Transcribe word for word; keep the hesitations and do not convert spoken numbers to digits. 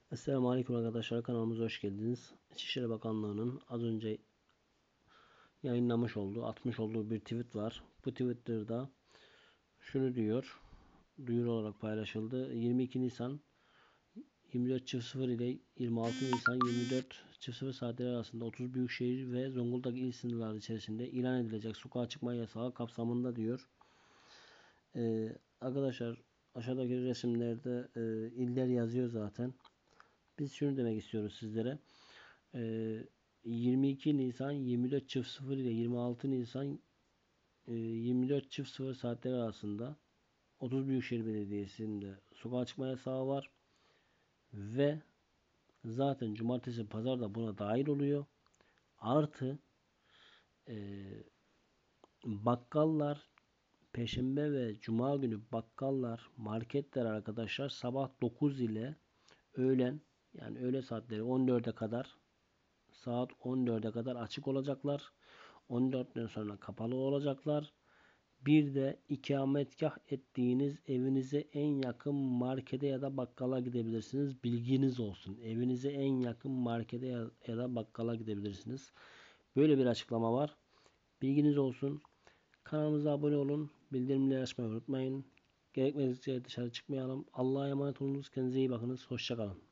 Esselamu Aleyküm arkadaşlar, kanalımıza hoş geldiniz. İçişleri Bakanlığı'nın az önce yayınlamış olduğu, atmış olduğu bir tweet var. Bu Twitter'da şunu diyor, duyuru olarak paylaşıldı. yirmi iki Nisan yirmi dört sıfır ile yirmi altı Nisan yirmi dört sıfır saatleri arasında otuz büyükşehir ve Zonguldak il sınırları içerisinde ilan edilecek sokağa çıkma yasağı kapsamında diyor. Ee, arkadaşlar aşağıdaki resimlerde e, iller yazıyor zaten. Biz şunu demek istiyoruz sizlere. Ee, yirmi iki Nisan yirmi dört sıfır ile yirmi altı Nisan e, yirmi dört sıfır saatleri arasında otuz Büyükşehir Belediyesi'nde sokağa çıkma yasağı var ve zaten cumartesi pazar da buna dahil oluyor. Artı e, bakkallar Perşembe ve Cuma günü bakkallar, marketler arkadaşlar sabah dokuz ile öğlen, yani öğle saatleri on dörde kadar, saat on dörde kadar açık olacaklar. on dörtten sonra kapalı olacaklar. Bir de ikametgah ettiğiniz evinize en yakın markete ya da bakkala gidebilirsiniz. Bilginiz olsun. Evinize en yakın markete ya da bakkala gidebilirsiniz. Böyle bir açıklama var. Bilginiz olsun. Kanalımıza abone olun. Bildirimleri açmayı unutmayın. Gerekmedikçe dışarı çıkmayalım. Allah'a emanet olunuz. Kendinize iyi bakınız. Hoşçakalın.